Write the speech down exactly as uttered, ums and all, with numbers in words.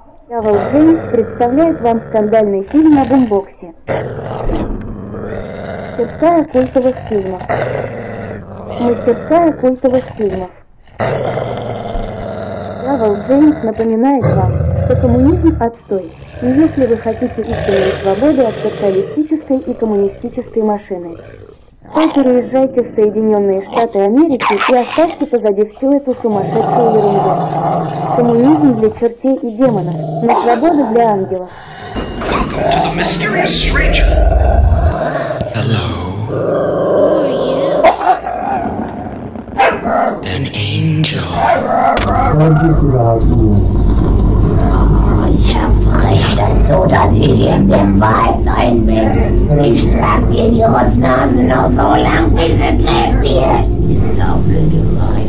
Travel Джеймс представляет вам скандальный фильм о бумбоксе. Мастерская культовых фильмов. Мастерская культовых фильмов. Travel Джеймс напоминает вам, что коммунизм отстой, и если вы хотите истинной свободы от социалистической и коммунистической машины, то переезжайте в Соединенные Штаты Америки и оставьте позади всю эту сумасшедшую ерунду. Коммунизм для чертей и демонов, но свобода для ангелов. Welcome to the mysterious stranger. Hello. An angel. Ich verspreche das so, dass ich in dem Wald sein will. Ich trag dir die Rotznase noch so lang, bis es leer wird. So blöde Weib.